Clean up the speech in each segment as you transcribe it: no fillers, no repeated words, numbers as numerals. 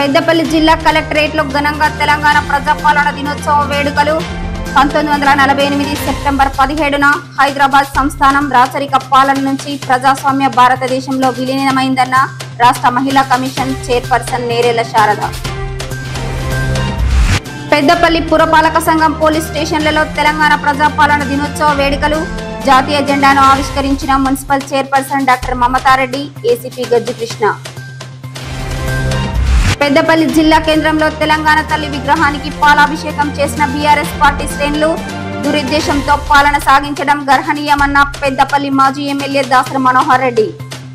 పెద్దపల్లి జిల్లా కలెక్టరేట్లో ఘనంగా తెలంగాణ ప్రజాపాలన దినోత్సవ వేడుకలు 1948 సెప్టెంబర్ 17న హైదరాబాద్ సంస్థానం రాచరిక పాలన నుంచి ప్రజాస్వామ్య భారతదేశంలో విలీనమైందన్న రాష్ట్ర మహిళా కమిషన్ చైర్పర్సన్ నేరేళ్ల శారద. పెద్దపల్లి పురపాలక సంఘం పోలీస్ స్టేషన్లలో తెలంగాణ ప్రజాపాలన దినోత్సవ వేడుకలు. జాతీయ జెండాను ఆవిష్కరించిన municipal chairperson doctor Mamatha Reddy, ACP Gajji Krishna. Peddapalli జిల్లా కేంద్రంలో తెలంగాణ తల్లి విగ్రహానికి పాలాభిషేకం చేసిన బీఆర్ఎస్ పార్టీ శ్రేణులు. దురుద్దేశంతో పాలన సాగించడం గర్హనీయమన్న పెద్దపల్లి మాజీ ఎమ్మెల్యే దాసరి మనోహర్ రెడ్డి.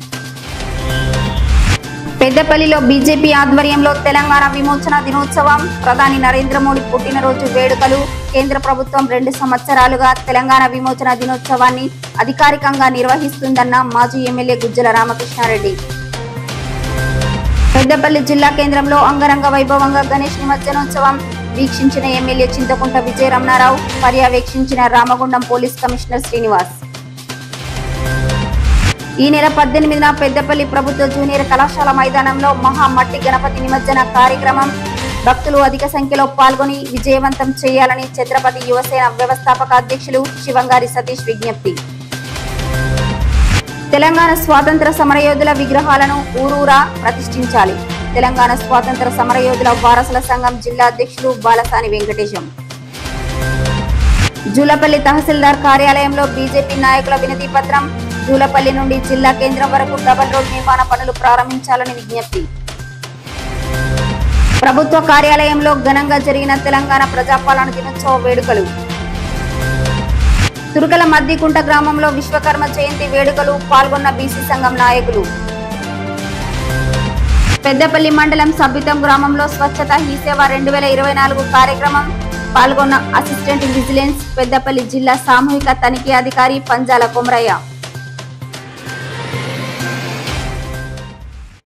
పెద్దపల్లిలో బీజేపీ ఆధ్వర్యంలో తెలంగాణ విమోచన దినోత్సవం, ప్రధాని నరేంద్ర మోడీ పుట్టినరోజు వేడుకలు. కేంద్ర ప్రభుత్వం 2 సంవత్సరాలుగా తెలంగాణ విమోచన దినోత్సవాన్ని అధికారికంగా నిర్వహిస్తుందన్న మాజీ ఎమ్మెల్యే గుజ్జల రామకృష్ణారెడ్డి. పెద్దపల్లి జిల్లా కేంద్రంలో అంగరంగ వైభవంగా గణేష్ నిమజ్జనోత్సవం వీక్షించిన ఎమ్మెల్యే చింతకుంట విజయ రమణారావు, పర్యవేక్షించిన రామగుండం పోలీస్ కమిషనర్ శ్రీనివాస్. ఈ నెల 18న పెద్దపల్లి ప్రభుత్వ జూనియర్ కళాశాల మైదానంలో మహా మట్టి గణపతి నిమజ్జన కార్యక్రమం. భక్తులు అధిక సంఖ్యలో పాల్గొని విజయవంతం చేయాలని ఛత్రపతి యువసేన వ్యవస్థాపక అధ్యక్షులు శివంగారి సతీష్ విజ్ఞప్తి. తెలంగాణ స్వాతంత్ర సమరయోధుల విగ్రహాలను ఊరూరా ప్రతిష్ఠించాలి. తెలంగాణ స్వాతంత్ర సమరయోధుల వారసుల సంఘం జిల్లా అధ్యక్షులు బాలసాని వెంకటేశం. జూలపల్లి తహసీల్దార్ కార్యాలయంలో బీజేపీ నాయకుల వినతి పత్రం. జూలపల్లి నుండి జిల్లా కేంద్రం వరకు డబుల్ రోడ్ నిర్మాణ పనులు ప్రారంభించాలని విజ్ఞప్తి. ప్రభుత్వ కార్యాలయంలో ఘనంగా జరిగిన తెలంగాణ ప్రజాపాలన దినోత్సవ వేడుకలు. తురుకల మద్దికుంట గ్రామంలో విశ్వకర్మ జయంతి వేడుకలు. పాల్గొన్న బీసీ సంఘం నాయకులు. పెద్దపల్లి మండలం సబ్బితం గ్రామంలో స్వచ్ఛత హీ సేవ 2024 కార్యక్రమం. పాల్గొన్న అసిస్టెంట్ విజిలెన్స్ పెద్దపల్లి జిల్లా సామూహిక తనిఖీ అధికారి పంజాల కొమరయ్య.